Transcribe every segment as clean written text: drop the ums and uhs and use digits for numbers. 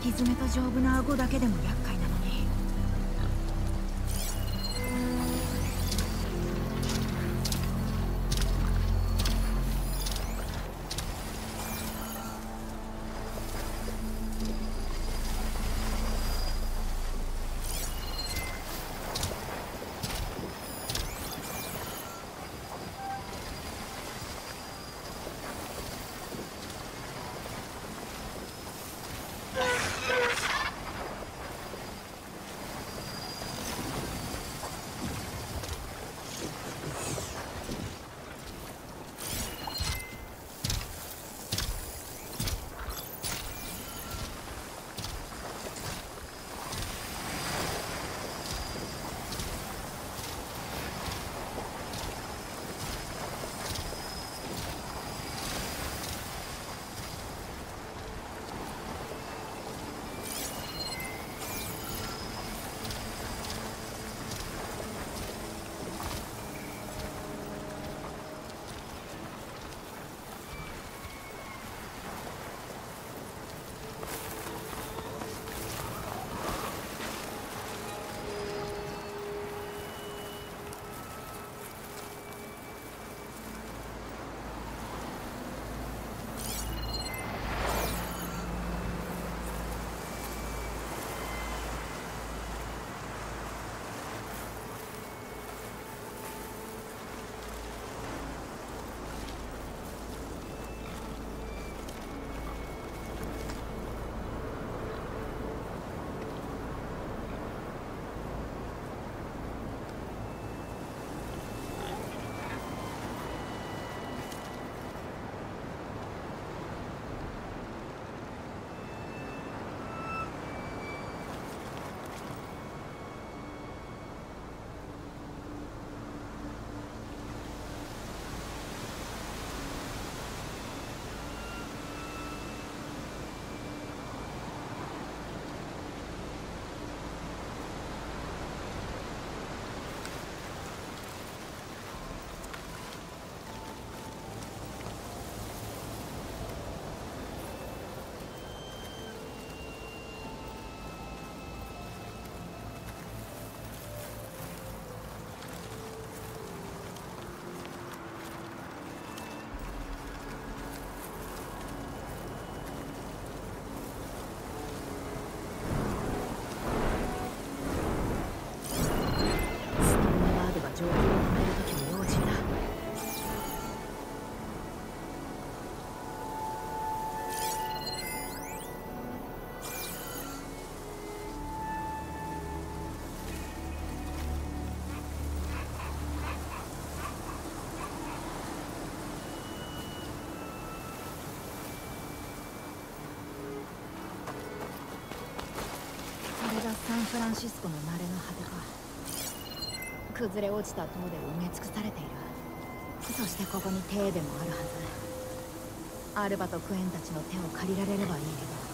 き爪と丈夫な顎だけでも厄介なのに。サンフランシスコの慣れの果てか。崩れ落ちた塔で埋め尽くされている。そしてここに艇でもあるはず。アルバとクエンたちの手を借りられればいいけど。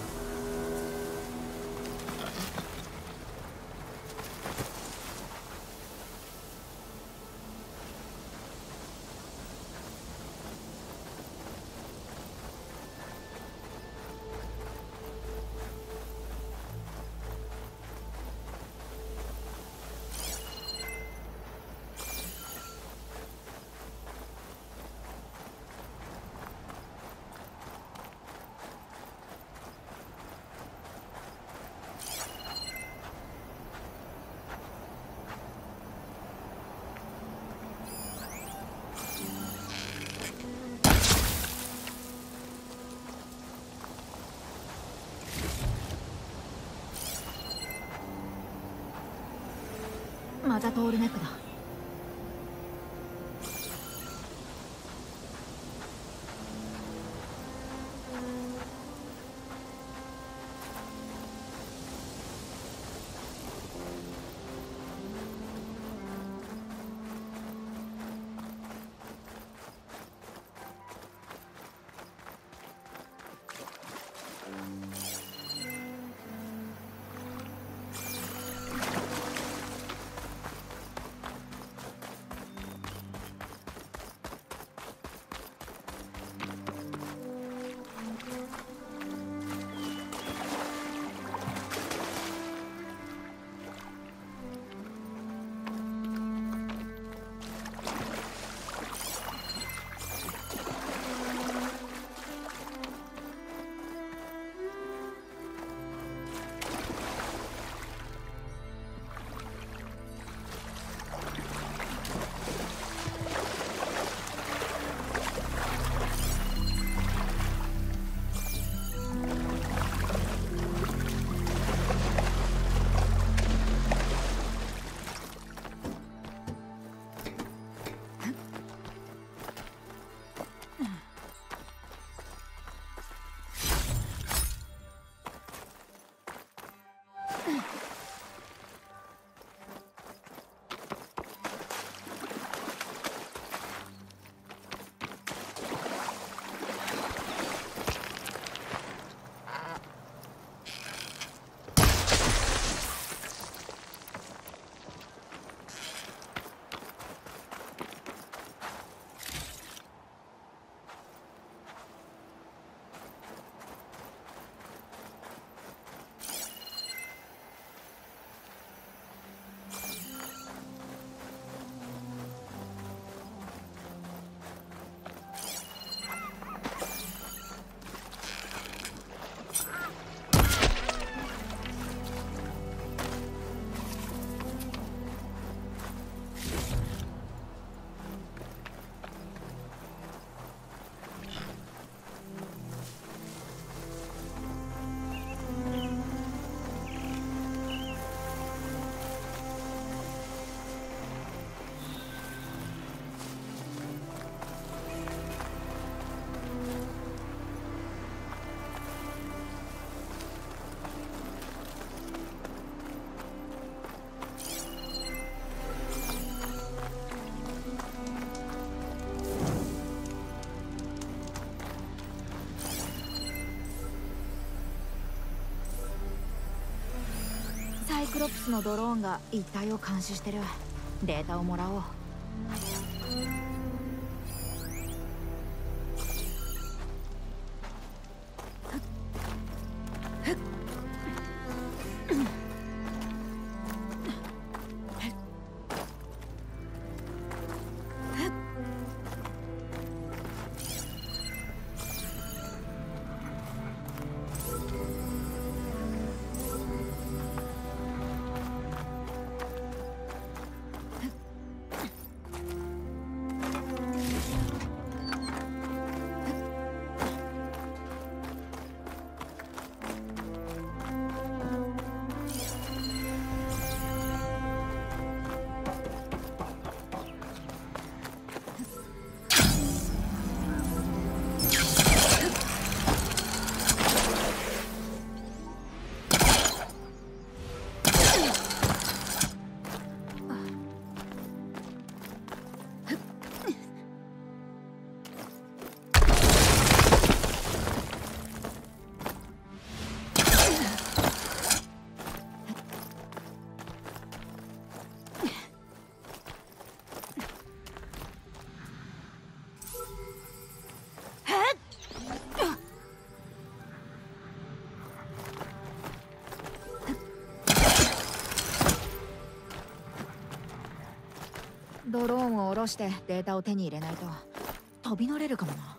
またトールネックだ。 ロプスのドローンが一帯を監視してる。データをもらおう。ドローンを下ろしてデータを手に入れないと飛び乗れるかもな。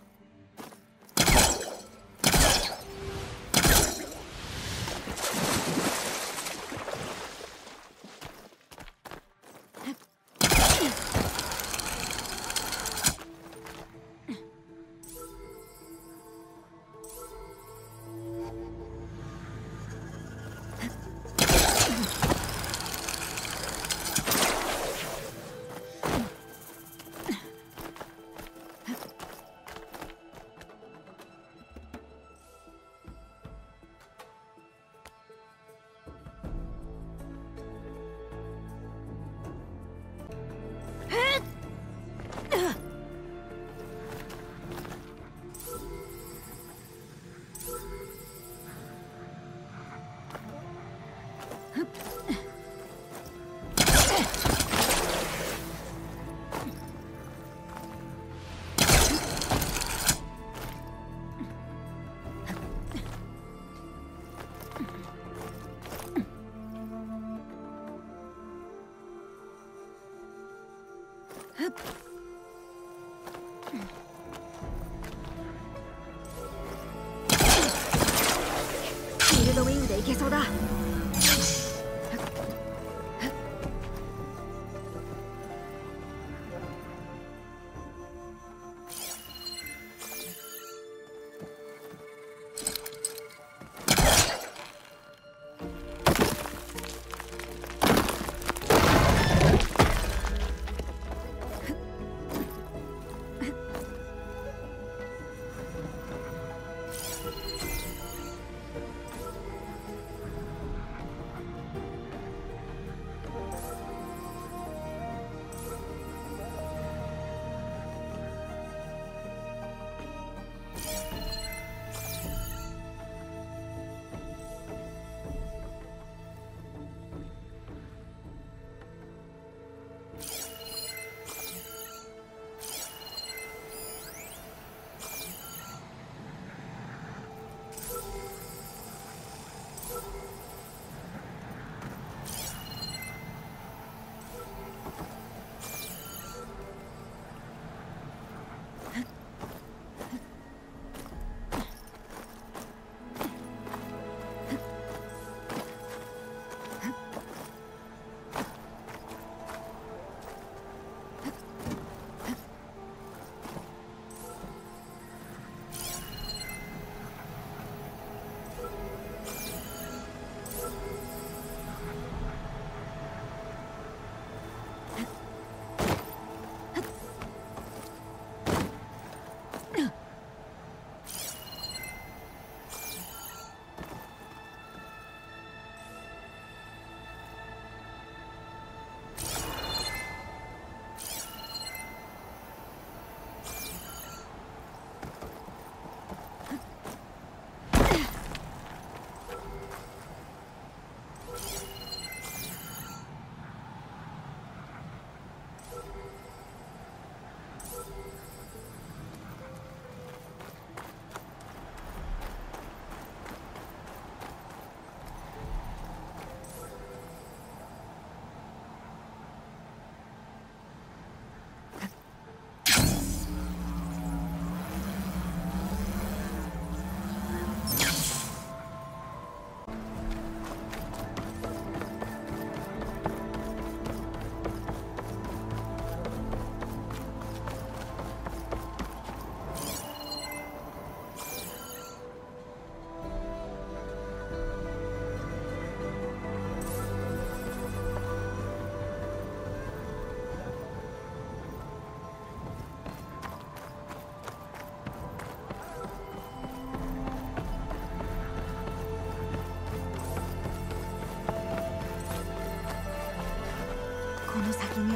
フィールドウィングでいけそうだ。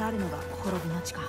あるのが滅びの地か。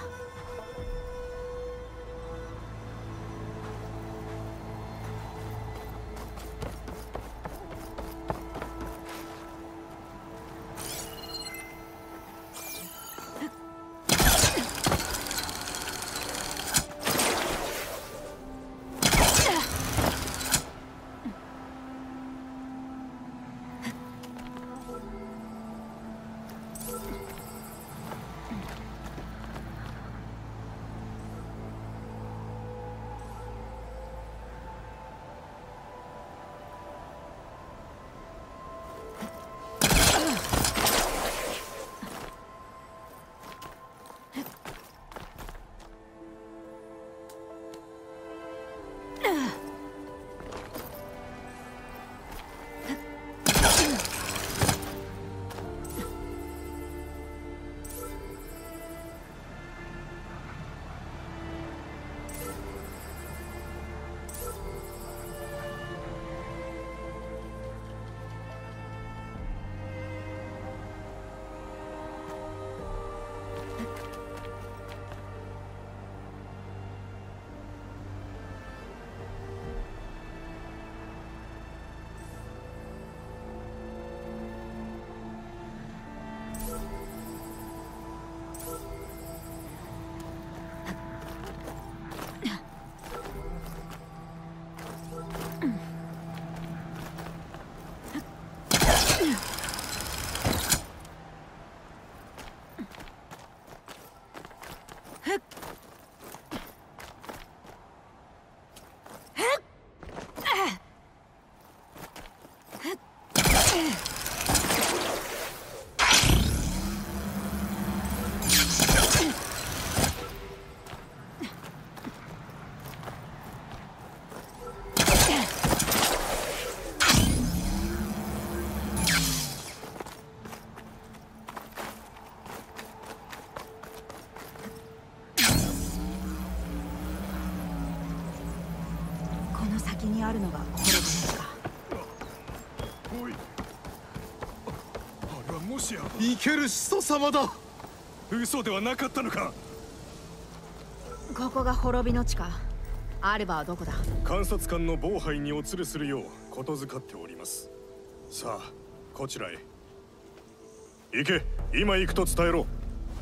先にあるのが滅びの地か。 おい、あれはもしや生ける始祖様だ。嘘ではなかったのか。 ここが滅びの地か。アルバはどこだ。 監察官の妨害にお連れするようことづかっております。さあこちらへ行け。今行くと伝えろ。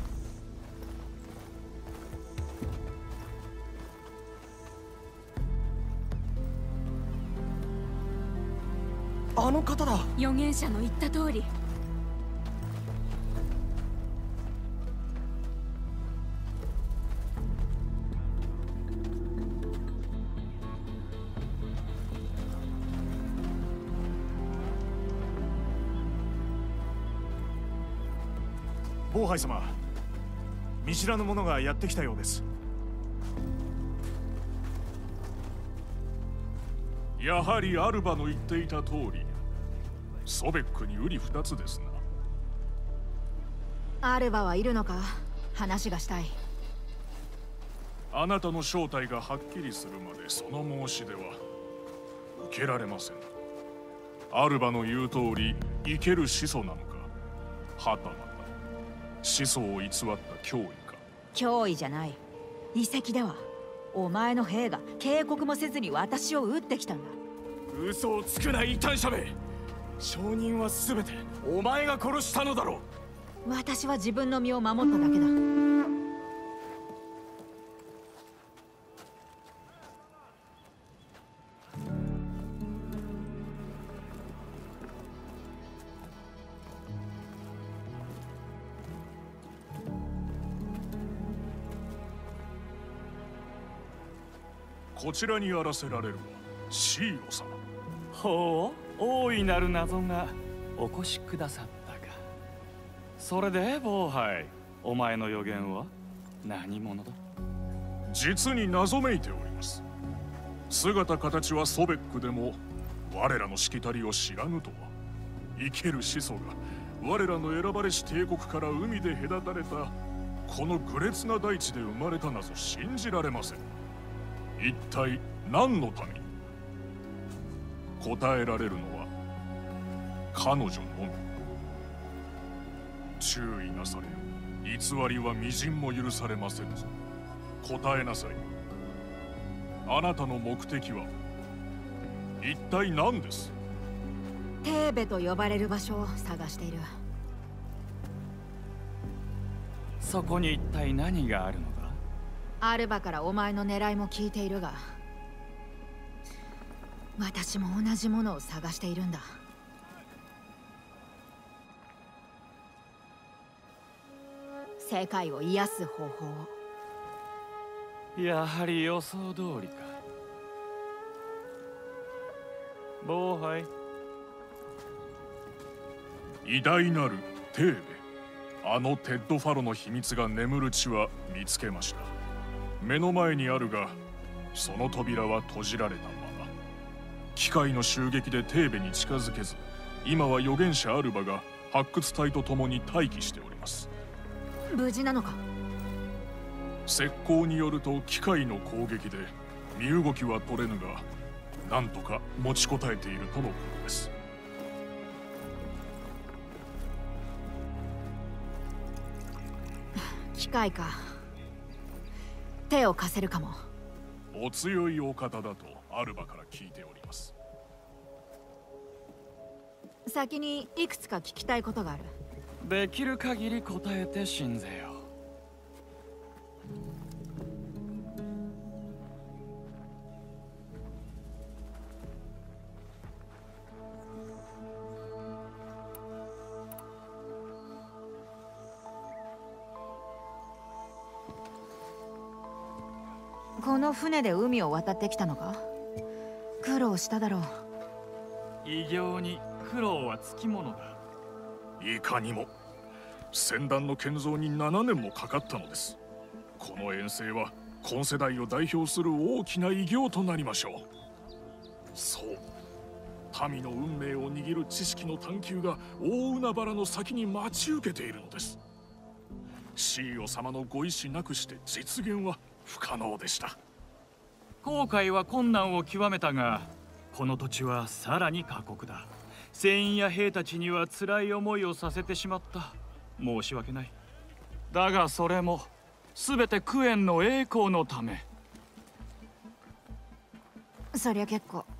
あの方だ。 預言者の言った通り。 妨害様、見知らぬ者がやってきたようです。 やはりアルバの言っていた通り、ソベックに瓜二つですな。 アルバはいるのか。話がしたい。 あなたの正体がはっきりするまでその申し出は受けられません。アルバの言う通り生ける始祖なのか、はたまた始祖を偽った脅威か。 脅威じゃない。遺跡ではお前の兵が警告もせずに私を撃ってきたんだ。 嘘をつくな異端者め。証人は全てお前が殺したのだろう。 私は自分の身を守っただけだ。 こちらにあらせられるはシーオ様。 ほう、大いなる謎がお越しくださったか。それで妨害、お前の予言は何者だ。 実に謎めいております。姿形はソベックでも我らのしきたりを知らぬとは。生ける始祖が我らの選ばれし帝国から海で隔たれたこの愚劣な大地で生まれたなぞ信じられません。一体何のために。答えられるのは彼女のみ。注意なされよ。 偽りは微塵も許されませんぞ。答えなさい。あなたの目的は一体何です？ テーベと呼ばれる場所を探している。 そこに一体何があるのだ？ アルバからお前の狙いも聞いているが、私も同じものを探しているんだ。世界を癒す方法を。 やはり予想通りか。ボーハイ。 偉大なるテーベ、あのテッド・ファロの秘密が眠る地は見つけました。目の前にあるが、その扉は閉じられたまま。機械の襲撃でテーベに近づけず、今は預言者アルバが発掘隊と共に待機しております。 無事なのか？ 石膏によると機械の攻撃で身動きは取れぬが、なんとか持ちこたえているとのことです。 機械か。手を貸せるかも。 お強いお方だとアルバから聞いております。 先にいくつか聞きたいことがある。 できる限り答えて信ぜよ。 この船で海を渡ってきたのか？苦労しただろう。 異形に苦労はつきものだ。 いかにも船団の建造に7年もかかったのです。この遠征は今世代を代表する大きな偉業となりましょう。そう、民の運命を握る知識の探求が大海原の先に待ち受けているのです。シーオ様のご意志なくして実現は不可能でした。 航海は困難を極めたが、この土地はさらに過酷だ。船員や兵たちには辛い思いをさせてしまった。申し訳ない。だがそれも全てクエンの栄光のため。 そりゃ結構